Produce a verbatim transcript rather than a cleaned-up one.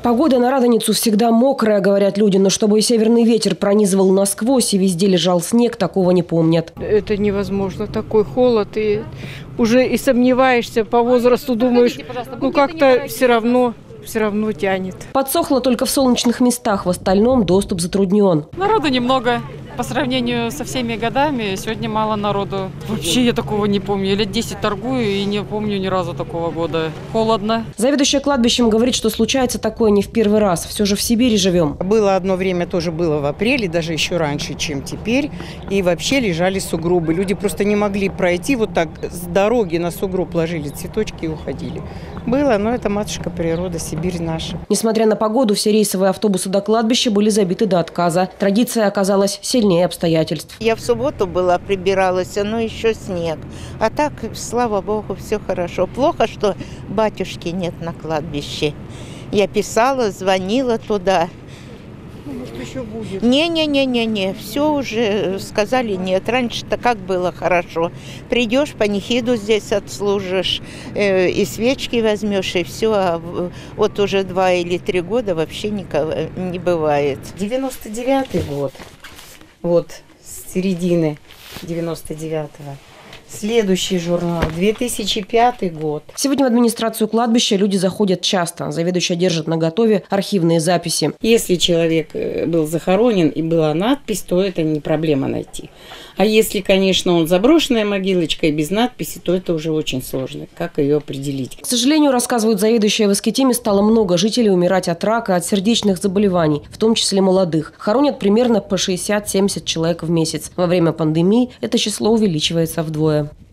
Погода на Радоницу всегда мокрая, говорят люди, но чтобы северный ветер пронизывал насквозь и везде лежал снег, такого не помнят. Это невозможно, такой холод, и уже и сомневаешься по возрасту, думаешь, ну как-то все равно, все равно тянет. Подсохло только в солнечных местах, в остальном доступ затруднен. Народу немного. По сравнению со всеми годами, сегодня мало народу. Вообще я такого не помню. Я лет десять торгую и не помню ни разу такого года. Холодно. Заведующая кладбищем говорит, что случается такое не в первый раз. Все же в Сибири живем. Было одно время, тоже было в апреле, даже еще раньше, чем теперь. И вообще лежали сугробы. Люди просто не могли пройти вот так с дороги, на сугроб ложили цветочки и уходили. Было, но это матушка природа, Сибирь наша. Несмотря на погоду, все рейсовые автобусы до кладбища были забиты до отказа. Традиция оказалась сильнее обстоятельств. Я в субботу была, прибиралась, но еще снег. А так, слава богу, все хорошо. Плохо, что батюшки нет на кладбище. Я писала, звонила туда. Может, еще будет. Не-не-не-не-не, все уже сказали нет. Раньше-то как было хорошо. Придешь, панихиду здесь отслужишь, э, и свечки возьмешь, и все. А вот уже два или три года вообще никого не бывает. девяносто девятый год. Вот, с середины девяносто девятого. Следующий журнал, две тысячи пятый год. Сегодня в администрацию кладбища люди заходят часто. Заведующая держит наготове архивные записи. Если человек был захоронен и была надпись, то это не проблема найти. А если, конечно, он заброшенная могилочка и без надписи, то это уже очень сложно. Как ее определить? К сожалению, рассказывают заведующая, в Искитиме стало много жителей умирать от рака, от сердечных заболеваний, в том числе молодых. Хоронят примерно по шестьдесят-семьдесят человек в месяц. Во время пандемии это число увеличивается вдвое.